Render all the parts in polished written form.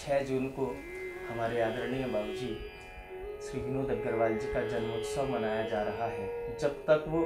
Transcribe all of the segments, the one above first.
6 जून को हमारे आदरणीय बाबूजी श्री विनोद अग्रवाल जी का जन्मोत्सव मनाया जा रहा है। जब तक वो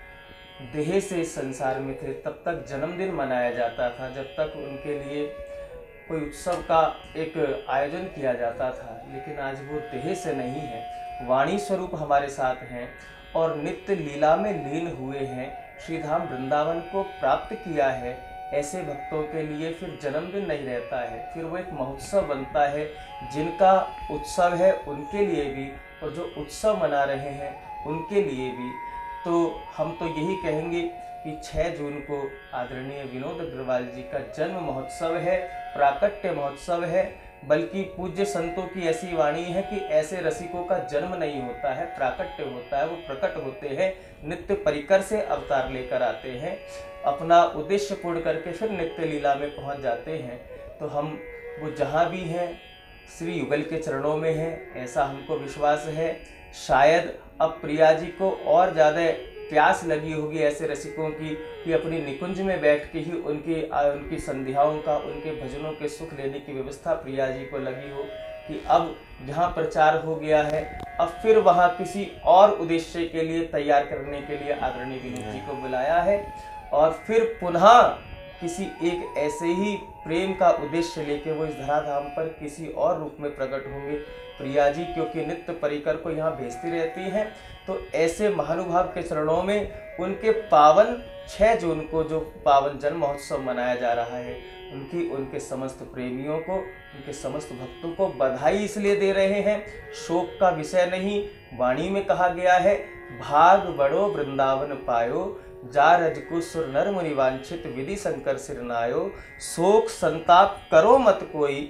देह से इस संसार में थे तब तक जन्मदिन मनाया जाता था, जब तक उनके लिए कोई उत्सव का एक आयोजन किया जाता था। लेकिन आज वो देह से नहीं है, वाणी स्वरूप हमारे साथ हैं और नित्य लीला में लीन हुए हैं, श्रीधाम वृंदावन को प्राप्त किया है। ऐसे भक्तों के लिए फिर जन्मदिन नहीं रहता है, फिर वो एक महोत्सव बनता है। जिनका उत्सव है उनके लिए भी और जो उत्सव मना रहे हैं उनके लिए भी। तो हम तो यही कहेंगे कि 6 जून को आदरणीय विनोद अग्रवाल जी का जन्म महोत्सव है, प्राकट्य महोत्सव है। बल्कि पूज्य संतों की ऐसी वाणी है कि ऐसे रसिकों का जन्म नहीं होता है, प्राकट्य होता है। वो प्रकट होते हैं, नित्य परिकर से अवतार लेकर आते हैं, अपना उद्देश्य पूर्ण करके फिर नित्य लीला में पहुंच जाते हैं। तो हम वो जहाँ भी हैं श्री युगल के चरणों में हैं, ऐसा हमको विश्वास है। शायद अब प्रिया जी को और ज़्यादा प्यास लगी होगी ऐसे रसिकों की कि अपनी निकुंज में बैठ के ही उनकी संध्याओं का, उनके भजनों के सुख लेने की व्यवस्था प्रिया जी को लगी हो कि अब जहाँ प्रचार हो गया है अब फिर वहाँ किसी और उद्देश्य के लिए तैयार करने के लिए आदरणीय विनोद जी को बुलाया है और फिर पुनः किसी एक ऐसे ही प्रेम का उद्देश्य लेके वो इस धराधाम पर किसी और रूप में प्रकट होंगे प्रिया जी, क्योंकि नित्य परिकर को यहाँ भेजती रहती हैं। तो ऐसे महानुभाव के चरणों में उनके पावन 6 जून को जो पावन जन्म महोत्सव मनाया जा रहा है, उनके समस्त प्रेमियों को, उनके समस्त भक्तों को बधाई इसलिए दे रहे हैं, शोक का विषय नहीं। वाणी में कहा गया है, भाग बड़ो वृंदावन पायो, जा रजकु सुर नर मुनि वांछित विधि शंकर सिरनायो, शोक संताप करो मत कोई,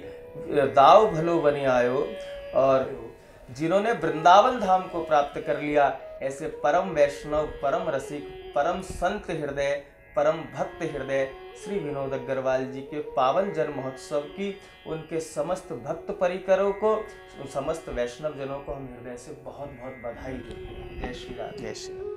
दाव भलो बनि आयो। और जिन्होंने वृंदावन धाम को प्राप्त कर लिया, ऐसे परम वैष्णव, परम रसिक, परम संत हृदय, परम भक्त हृदय श्री विनोद अग्रवाल जी के पावन जन्म महोत्सव की उनके समस्त भक्त परिकरों को, समस्त वैष्णव जनों को हम हृदय से बहुत बहुत बधाई देते हैं। जय श्री राम। जय श्री राम।